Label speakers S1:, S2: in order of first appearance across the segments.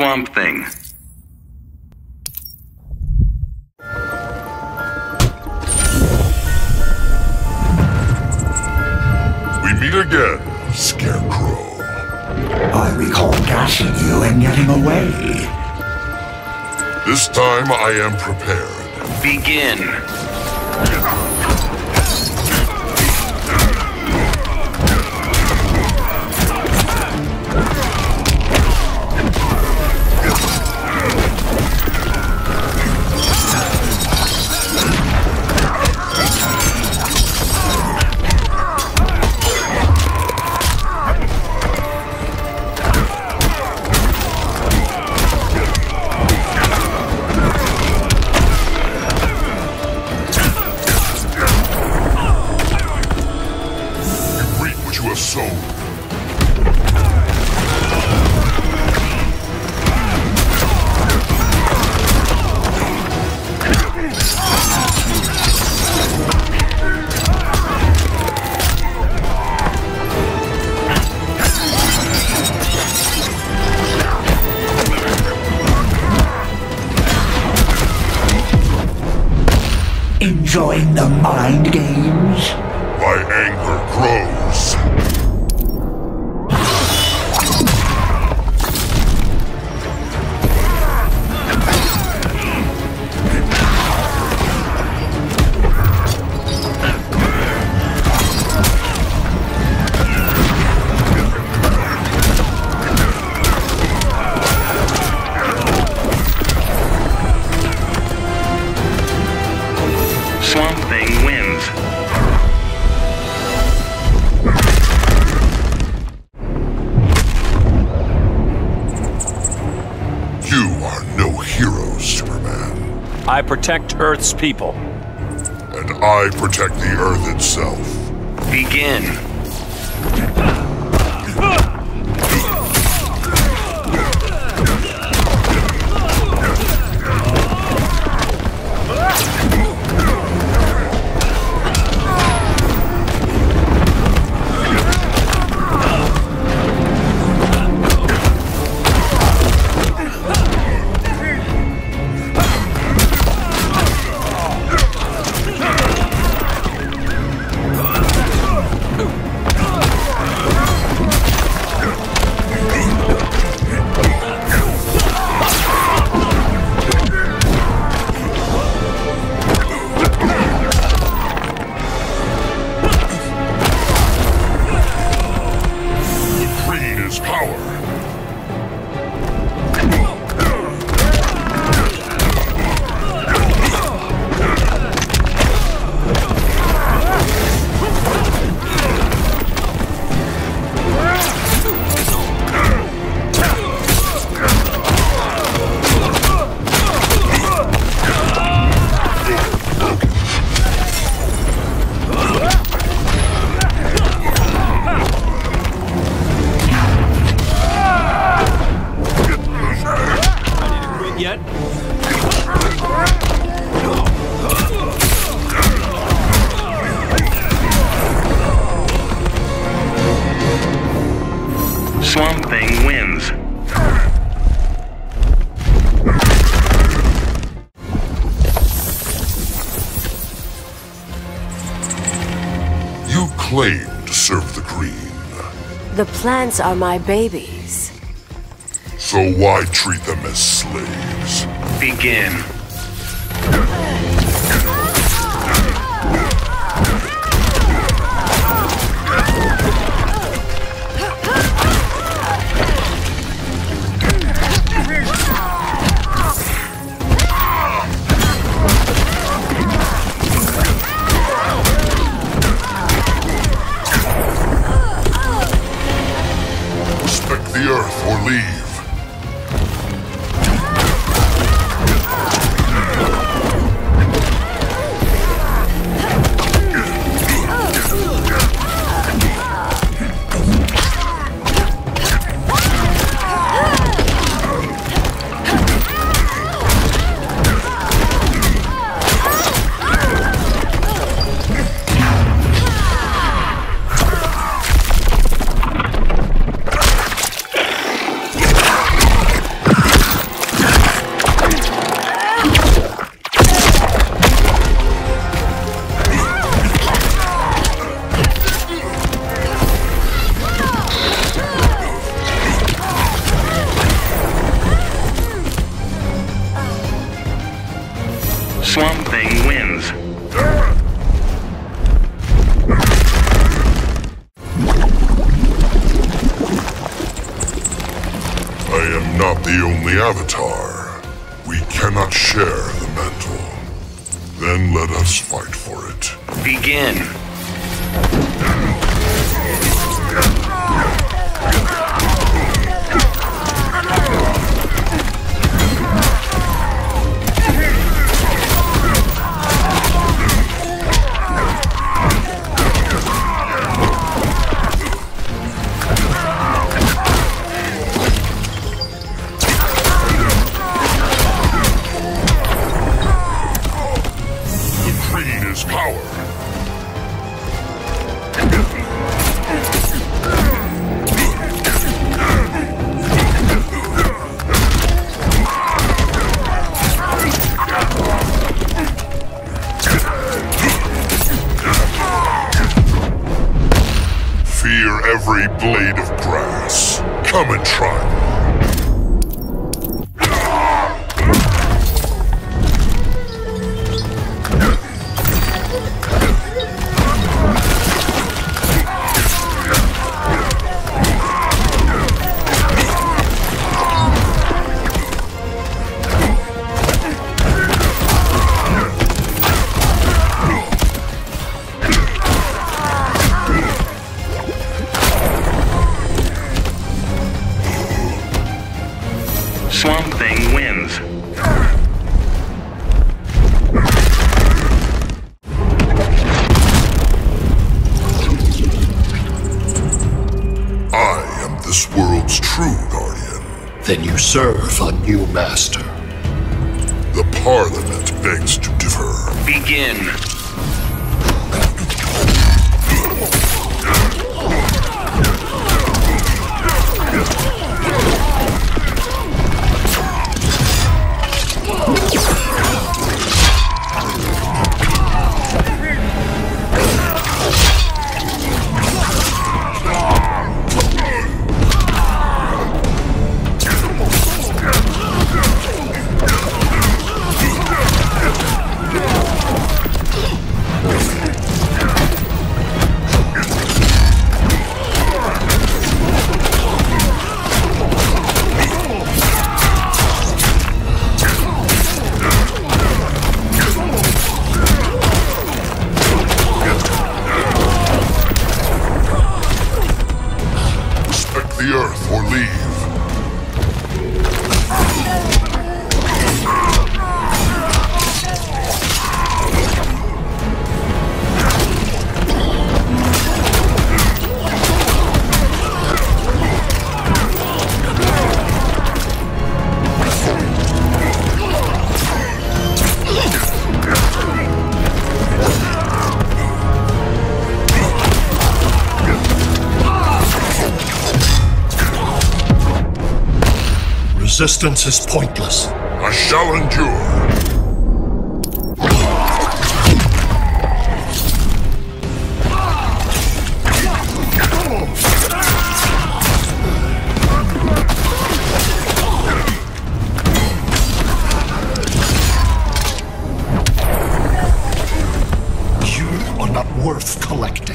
S1: Swamp Thing.
S2: We meet again, Scarecrow.
S3: I recall gashing you and getting away.
S2: This time I am prepared.
S1: Begin.
S3: Enjoying the mind games?
S2: My anger grows.
S1: Swamp Thing wins.
S2: You are no hero, Superman.
S4: I protect Earth's people.
S2: And I protect the Earth itself.
S1: Begin. Swamp Thing wins.
S2: You claim to serve the Green.
S5: The plants are my babies.
S2: So why treat them as slaves?
S1: Begin.
S2: Respect the Earth or leave. not the only avatar. We cannot share the mantle. Then let us fight for it.
S1: Begin.
S2: Fear every blade of grass. Come and try me.
S1: Swamp Thing wins.
S2: I am this world's true guardian.
S6: Then you serve a new master.
S2: The Parliament begs to differ.
S1: Begin.
S2: The earth or leave.
S6: Resistance is pointless.
S2: I shall endure.
S6: You are not worth collecting.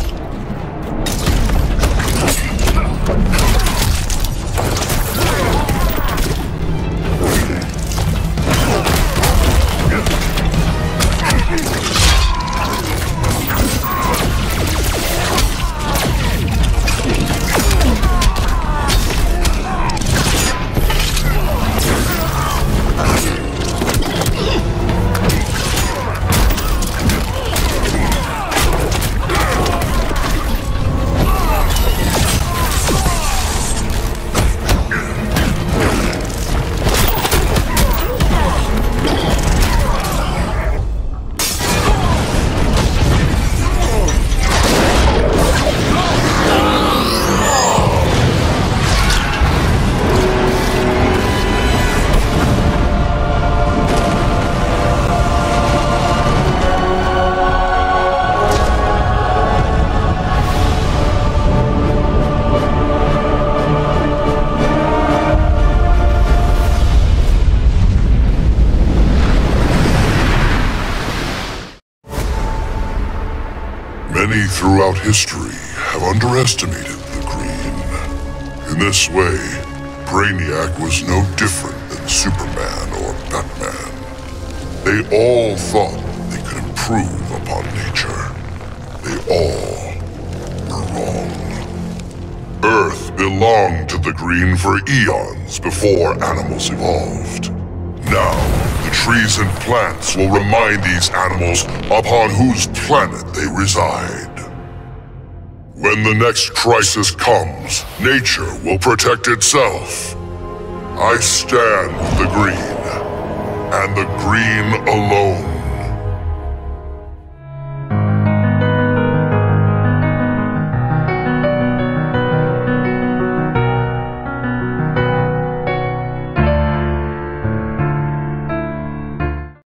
S2: Many throughout history have underestimated the Green. In this way, Brainiac was no different than Superman or Batman. They all thought they could improve upon nature. They all were wrong. Earth belonged to the Green for eons before animals evolved. Now, the trees and plants will remind these animals upon whose planet they reside. When the next crisis comes, nature will protect itself. I stand with the Green, and the Green alone.